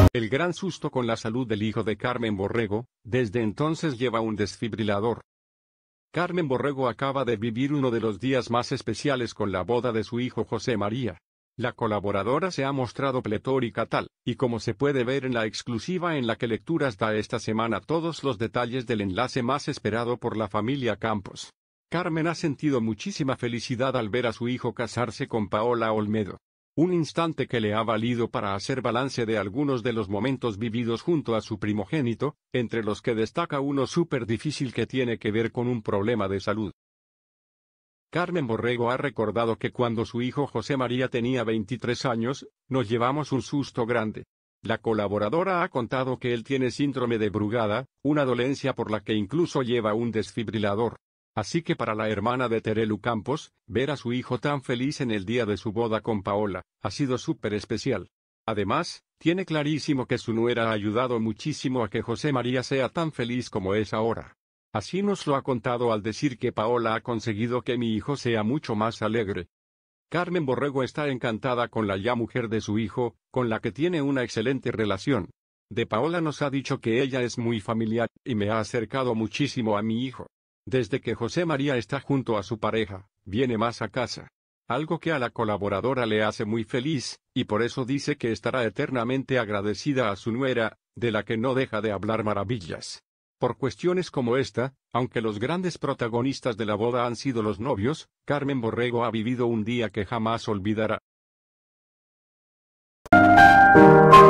El gran susto con la salud del hijo de Carmen Borrego, desde entonces lleva un desfibrilador. Carmen Borrego acaba de vivir uno de los días más especiales con la boda de su hijo José María. La colaboradora se ha mostrado pletórica tal, y como se puede ver en la exclusiva en la que Lecturas da esta semana todos los detalles del enlace más esperado por la familia Campos. Carmen ha sentido muchísima felicidad al ver a su hijo casarse con Paola Olmedo. Un instante que le ha valido para hacer balance de algunos de los momentos vividos junto a su primogénito, entre los que destaca uno súper difícil que tiene que ver con un problema de salud. Carmen Borrego ha recordado que cuando su hijo José María tenía 23 años, nos llevamos un susto grande. La colaboradora ha contado que él tiene síndrome de Brugada, una dolencia por la que incluso lleva un desfibrilador. Así que para la hermana de Terelu Campos, ver a su hijo tan feliz en el día de su boda con Paola, ha sido súper especial. Además, tiene clarísimo que su nuera ha ayudado muchísimo a que José María sea tan feliz como es ahora. Así nos lo ha contado al decir que Paola ha conseguido que mi hijo sea mucho más alegre. Carmen Borrego está encantada con la ya mujer de su hijo, con la que tiene una excelente relación. De Paola nos ha dicho que ella es muy familiar, y me ha acercado muchísimo a mi hijo. Desde que José María está junto a su pareja, viene más a casa. Algo que a la colaboradora le hace muy feliz, y por eso dice que estará eternamente agradecida a su nuera, de la que no deja de hablar maravillas. Por cuestiones como esta, aunque los grandes protagonistas de la boda han sido los novios, Carmen Borrego ha vivido un día que jamás olvidará.